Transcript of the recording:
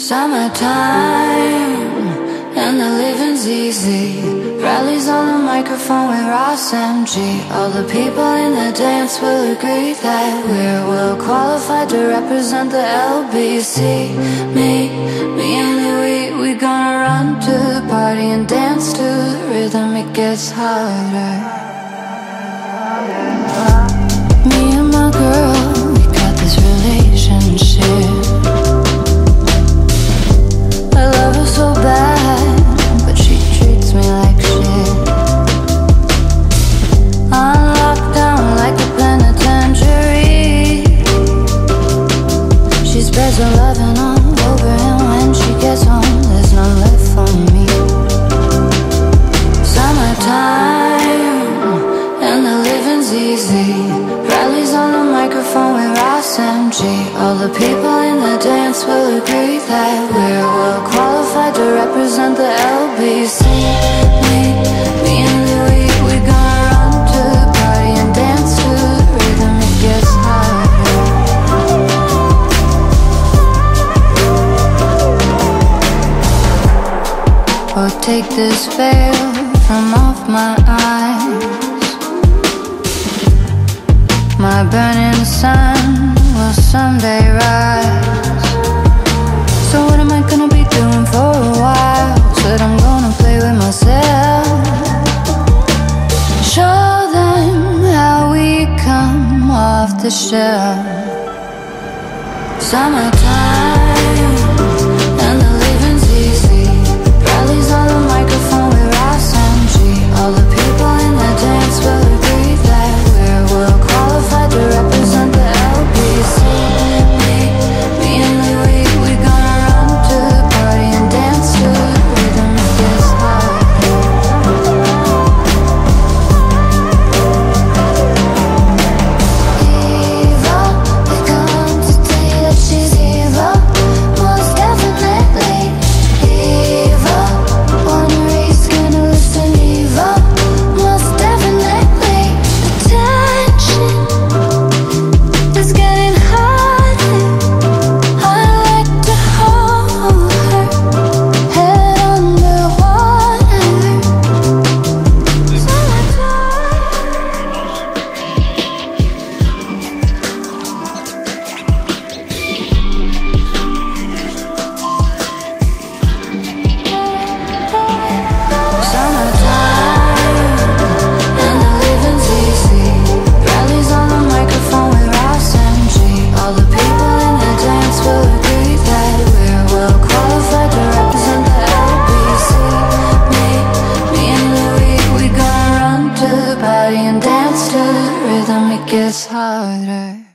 Summertime, and the living's easy. Rallies on the microphone with Ross MG. All the people in the dance will agree that we're well qualified to represent the LBC. Me and Louis, we gonna run to the party and dance to the rhythm. It gets harder. Me and my girl, we got this relationship. I love her so bad, but she treats me like shit. I'm locked down like a penitentiary. She spreads her loving all over, and when she gets home, there's none left for me. Summertime, and the living's easy. Rallies on the microphone with Ross MG. All the people in the dance will agree that we're well qualified to represent the LBC. Me and Louis, we gonna run to the party and dance to the rhythm. It gets harder. Oh, take this veil from off my eyes. My burning sun will someday rise. So what am I gonna be doing for a while? Said I'm gonna play with myself. Show them how we come off the shelf. Summertime, and the living's easy. Rallies on the microphone with Ross MG. All the people in the dance will agree that we're well qualified to represent the LBC. Me and Louis, we gonna run to the party and dance to the rhythm. It gets harder. Evil, they come to tell you that she's evil. Most definitely evil. Wanna risk and listen evil. Most definitely. Attention is getting harder. I like to hold her head underwater. Summertime, and the living's easy. Rallies on the microphone with Ross MG. All the people in the dance will agree that we're well qualified to represent the LBC. Me and Louis, we gonna run to the party and dance to the rhythm. It gets harder.